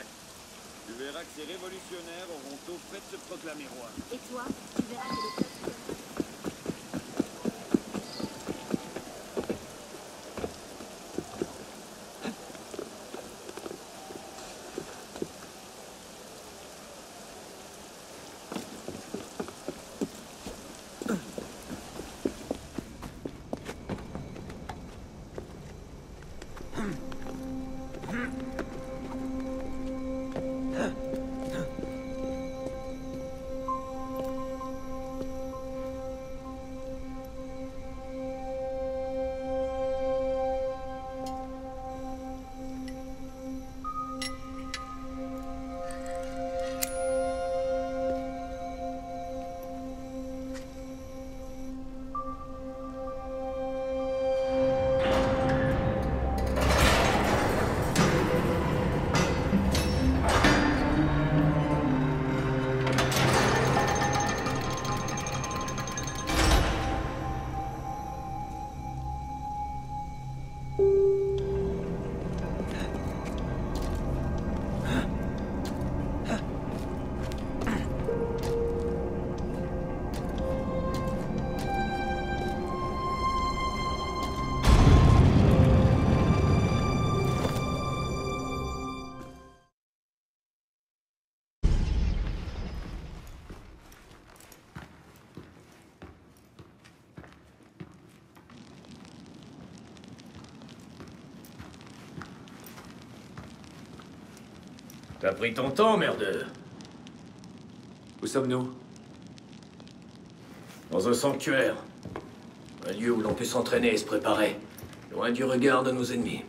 Tu verras que ces révolutionnaires auront tôt fait de se proclamer roi.
Et toi, tu verras que le peuple...
T'as pris ton temps, merdeux.
Où sommes-nous?
Dans un sanctuaire. Un lieu où l'on peut s'entraîner et se préparer. Loin du regard de nos ennemis.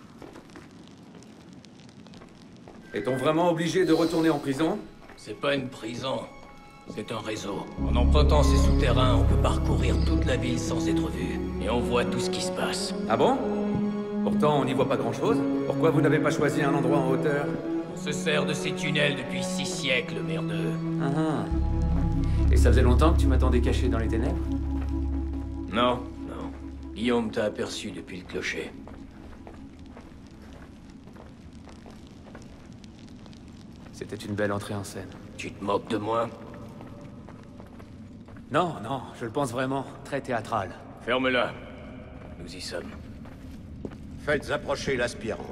Est-on vraiment obligé de retourner en prison?
C'est pas une prison. C'est un réseau. En empruntant ces souterrains, on peut parcourir toute la ville sans être vu. Et on voit tout ce qui se passe.
Ah bon? Pourtant, on n'y voit pas grand-chose. Pourquoi vous n'avez pas choisi un endroit en hauteur?
On se sert de ces tunnels depuis 6 siècles, merdeux.
Ah. Et ça faisait longtemps que tu m'attendais caché dans les ténèbres?
Non, non. Guillaume t'a aperçu depuis le clocher.
C'était une belle entrée en scène.
Tu te moques de moi?
Non, non, je le pense vraiment. Très théâtral.
Ferme-la. Nous y sommes.
Faites approcher l'aspirant.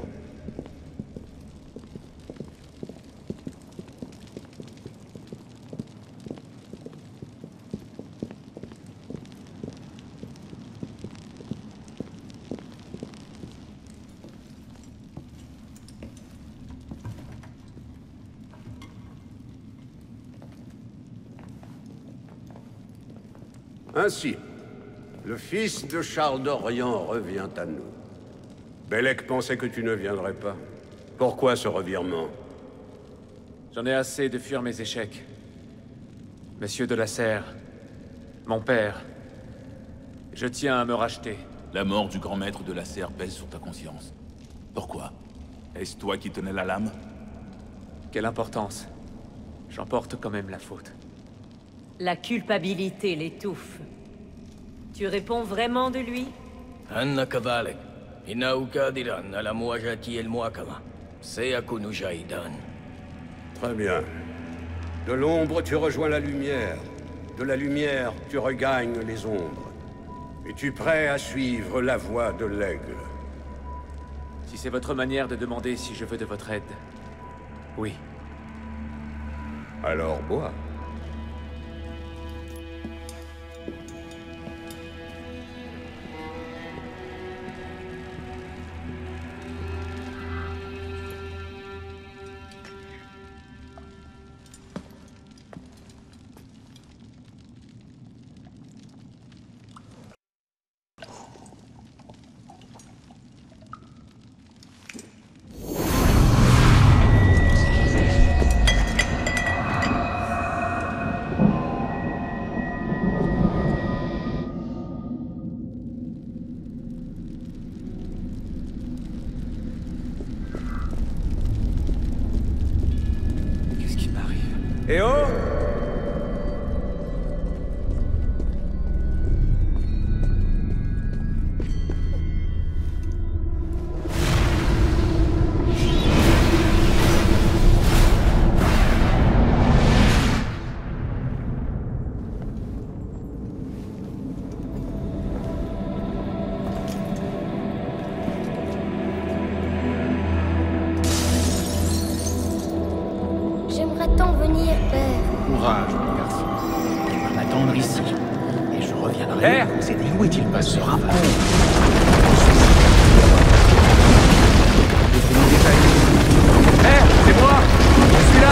Ainsi, le fils de Charles d'Orient revient à nous. Bellec pensait que tu ne viendrais pas. Pourquoi ce revirement?
J'en ai assez de fuir mes échecs. Monsieur de la Serre, mon père, je tiens à me racheter.
La mort du grand maître de la Serre pèse sur ta conscience. Pourquoi? Est-ce toi qui tenais la lame?
Quelle importance? J'en porte quand même la faute.
La culpabilité l'étouffe. Tu réponds vraiment de lui?
Anna Kavalek, Inaukadiran, Alamuajati el Muakama, Seakunu Jaidan.
Très bien. De l'ombre, tu rejoins la lumière. De la lumière, tu regagnes les ombres. Es-tu prêt à suivre la voie de l'aigle?
Si c'est votre manière de demander si je veux de votre aide, oui.
Alors bois.
Eh oh!
J'aimerais tant venir, père.
Courage, mon garçon. Tu vas m'attendre ici. Et je reviendrai.
Père!
C'est où est-il passé?
Père, c'est moi! Je suis là!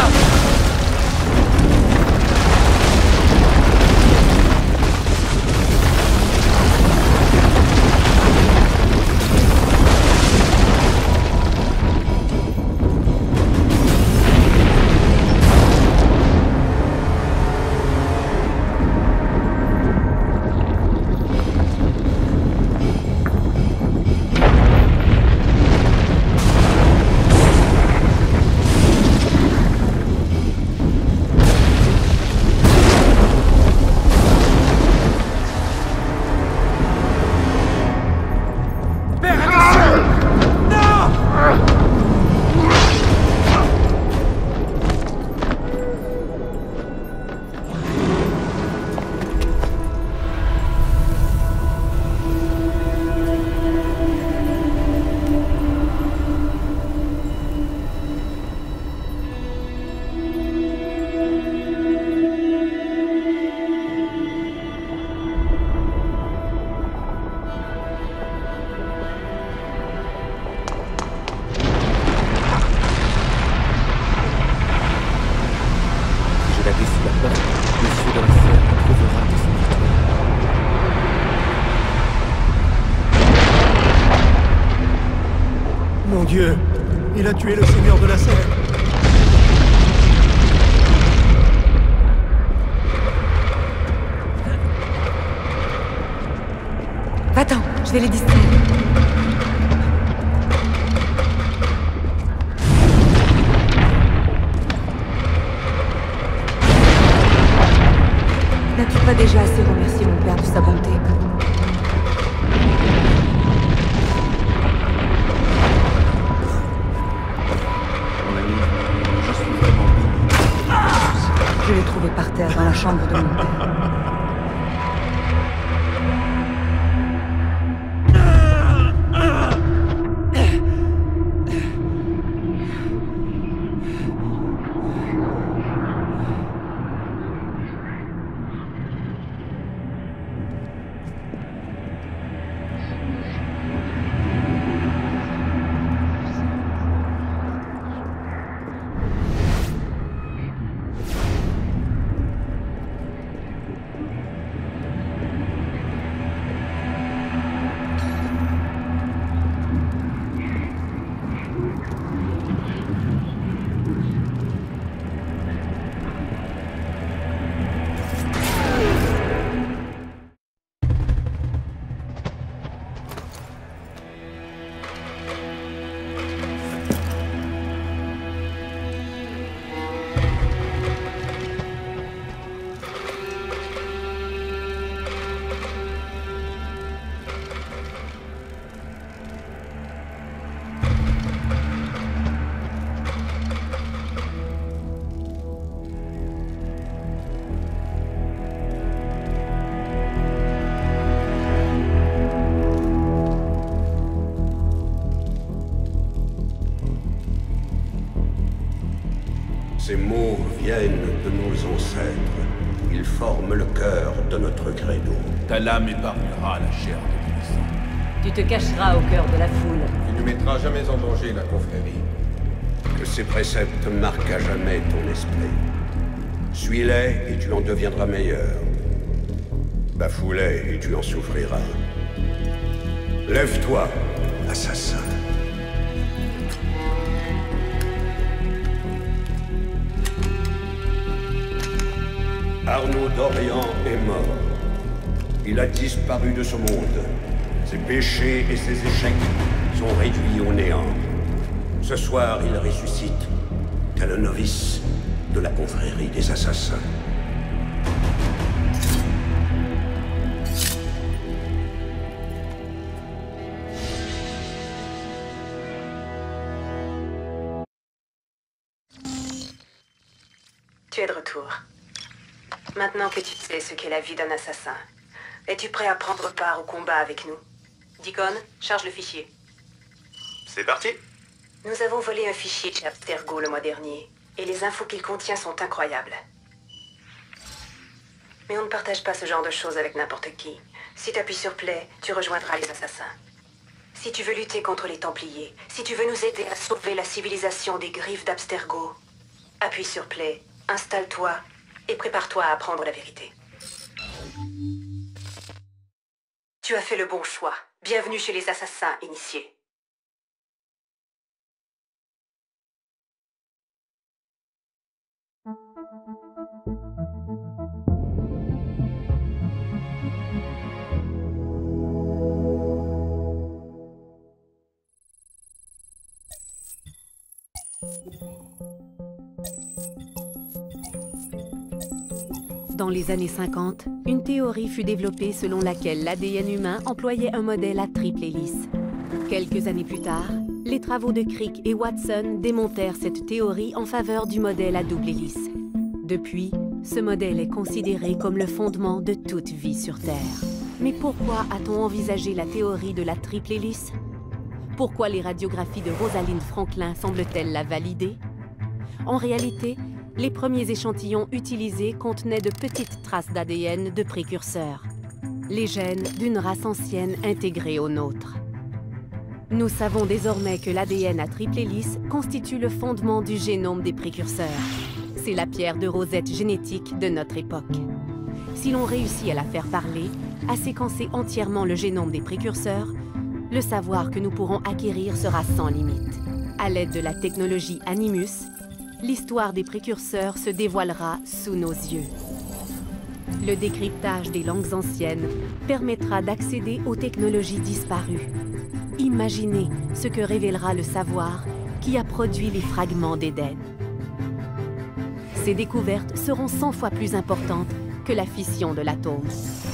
Mon Dieu, il a tué le seigneur de la Serre.
Va-t'en, je vais les distraire. N'as-tu pas déjà assez remercié mon père de sa bonté? Je l'ai trouvé par terre dans la chambre de mon père.
viennent de nos ancêtres. Ils forment le cœur de notre credo.
Ta lame épargnera la chair de Mélissa.
Tu te cacheras au cœur de la foule.
Tu ne mettras jamais en danger la confrérie.
Que ces préceptes marquent à jamais ton esprit. Suis-les et tu en deviendras meilleur. Bafoue-les et tu en souffriras. Lève-toi, assassin. Arnaud d'Orient est mort. Il a disparu de ce monde. Ses péchés et ses échecs sont réduits au néant. Ce soir, il ressuscite, tel un novice de la confrérie des assassins.
Tu es de retour. Maintenant que tu sais ce qu'est la vie d'un assassin, es-tu prêt à prendre part au combat avec nous? Deacon, charge le fichier.
C'est parti.
Nous avons volé un fichier chez Abstergo le mois dernier, et les infos qu'il contient sont incroyables. Mais on ne partage pas ce genre de choses avec n'importe qui. Si tu appuies sur Play, tu rejoindras les assassins. Si tu veux lutter contre les Templiers, si tu veux nous aider à sauver la civilisation des griffes d'Abstergo, appuie sur Play, installe-toi, et prépare-toi à apprendre la vérité. Tu as fait le bon choix. Bienvenue chez les assassins initiés.
Dans les années 50, une théorie fut développée selon laquelle l'ADN humain employait un modèle à triple hélice. Quelques années plus tard, les travaux de Crick et Watson démontèrent cette théorie en faveur du modèle à double hélice. Depuis, ce modèle est considéré comme le fondement de toute vie sur Terre. Mais pourquoi a-t-on envisagé la théorie de la triple hélice? Pourquoi les radiographies de Rosalind Franklin semblent-elles la valider? En réalité, les premiers échantillons utilisés contenaient de petites traces d'ADN de précurseurs, les gènes d'une race ancienne intégrée aux nôtres. Nous savons désormais que l'ADN à triple hélice constitue le fondement du génome des précurseurs. C'est la pierre de rosette génétique de notre époque. Si l'on réussit à la faire parler, à séquencer entièrement le génome des précurseurs, le savoir que nous pourrons acquérir sera sans limite. À l'aide de la technologie Animus, l'histoire des précurseurs se dévoilera sous nos yeux. Le décryptage des langues anciennes permettra d'accéder aux technologies disparues. Imaginez ce que révélera le savoir qui a produit les fragments d'Éden. Ces découvertes seront 100 fois plus importantes que la fission de l'atome.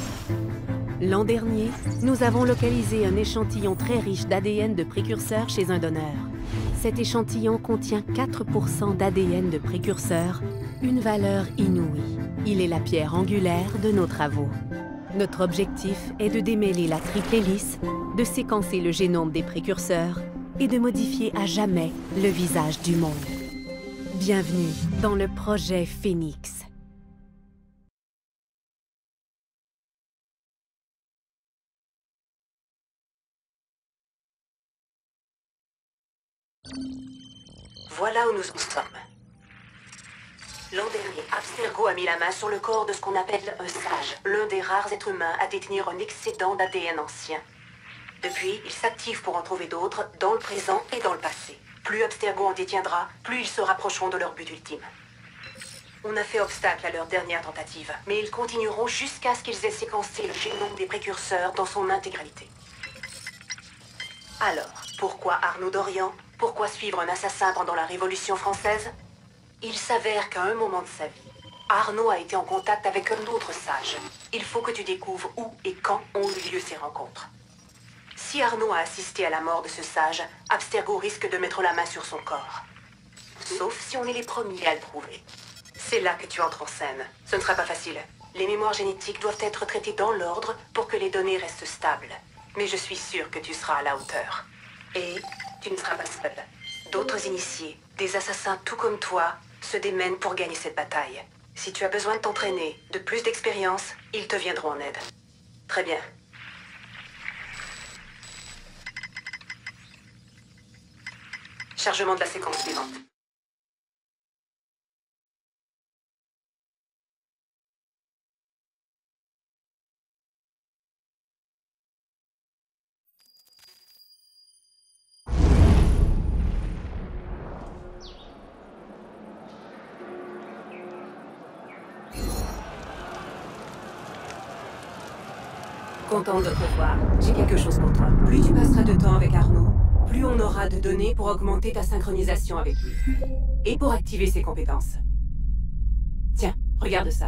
L'an dernier, nous avons localisé un échantillon très riche d'ADN de précurseurs chez un donneur. Cet échantillon contient 4% d'ADN de précurseurs, une valeur inouïe. Il est la pierre angulaire de nos travaux. Notre objectif est de démêler la triple hélice, de séquencer le génome des précurseurs et de modifier à jamais le visage du monde. Bienvenue dans le projet Phénix.
Voilà où nous en sommes. L'an dernier, Abstergo a mis la main sur le corps de ce qu'on appelle un sage, l'un des rares êtres humains à détenir un excédent d'ADN ancien. Depuis, il s'active pour en trouver d'autres, dans le présent et dans le passé. Plus Abstergo en détiendra, plus ils se rapprocheront de leur but ultime. On a fait obstacle à leur dernière tentative, mais ils continueront jusqu'à ce qu'ils aient séquencé le génome des précurseurs dans son intégralité. Alors, pourquoi Arnaud d'Orient? Pourquoi suivre un assassin pendant la Révolution française? Il s'avère qu'à un moment de sa vie, Arnaud a été en contact avec un autre sage. Il faut que tu découvres où et quand ont eu lieu ces rencontres. Si Arnaud a assisté à la mort de ce sage, Abstergo risque de mettre la main sur son corps. Sauf si on est les premiers à le prouver. C'est là que tu entres en scène. Ce ne sera pas facile. Les mémoires génétiques doivent être traitées dans l'ordre pour que les données restent stables. Mais je suis sûre que tu seras à la hauteur. Et tu ne seras pas seul. D'autres initiés, des assassins tout comme toi, se démènent pour gagner cette bataille. Si tu as besoin de t'entraîner, de plus d'expérience, ils te viendront en aide. Très bien. Chargement de la séquence suivante. Contente de te revoir. J'ai quelque chose pour toi. Plus tu passeras de temps avec Arnaud, plus on aura de données pour augmenter ta synchronisation avec lui. Et pour activer ses compétences. Tiens, regarde ça.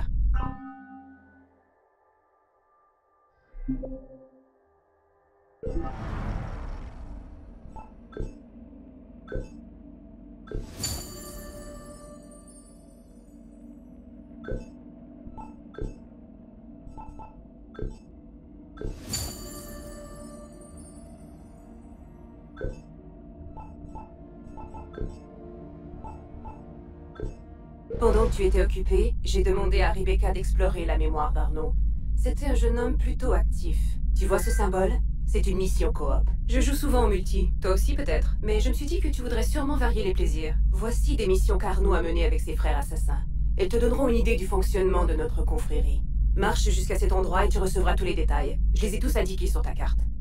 Pendant que tu étais occupé, j'ai demandé à Rebecca d'explorer la mémoire d'Arnaud. C'était un jeune homme plutôt actif. Tu vois ce symbole? C'est une mission coop. Je joue souvent en multi, toi aussi peut-être, mais je me suis dit que tu voudrais sûrement varier les plaisirs. Voici des missions qu'Arnaud a menées avec ses frères assassins. Elles te donneront une idée du fonctionnement de notre confrérie. Marche jusqu'à cet endroit et tu recevras tous les détails. Je les ai tous indiqués sur ta carte.